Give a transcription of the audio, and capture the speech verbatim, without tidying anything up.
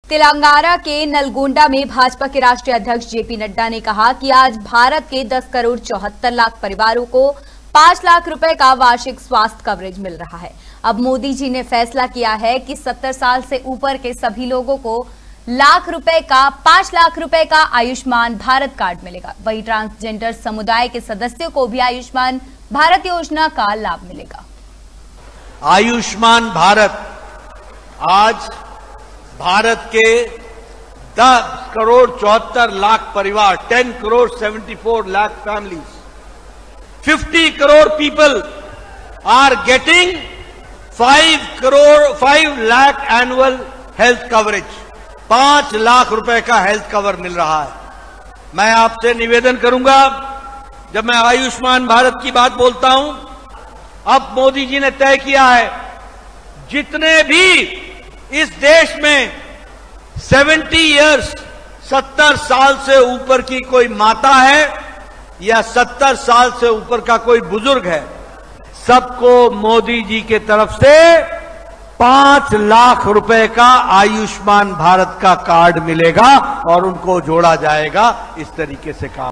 तेलंगाना के नलगोंडा में भाजपा के राष्ट्रीय अध्यक्ष जेपी नड्डा ने कहा कि आज भारत के दस करोड़ चौहत्तर लाख परिवारों को पांच लाख रुपए का वार्षिक स्वास्थ्य कवरेज मिल रहा है। अब मोदी जी ने फैसला किया है कि सत्तर साल से ऊपर के सभी लोगों को लाख रुपए का पांच लाख रुपए का आयुष्मान भारत कार्ड मिलेगा। वहीं ट्रांसजेंडर समुदाय के सदस्यों को भी आयुष्मान भारत योजना का लाभ मिलेगा। आयुष्मान भारत आज भारत के दस करोड़ चौहत्तर लाख परिवार, ten crore seventy four lakh families, fifty crore people are getting five crore five lakh annual health coverage. पांच लाख रुपए का हेल्थ कवर मिल रहा है। मैं आपसे निवेदन करूंगा, जब मैं आयुष्मान भारत की बात बोलता हूं, अब मोदी जी ने तय किया है जितने भी इस देश में सत्तर इयर्स सत्तर साल से ऊपर की कोई माता है या सत्तर साल से ऊपर का कोई बुजुर्ग है, सबको मोदी जी के तरफ से पांच लाख रुपए का आयुष्मान भारत का कार्ड मिलेगा और उनको जोड़ा जाएगा। इस तरीके से काम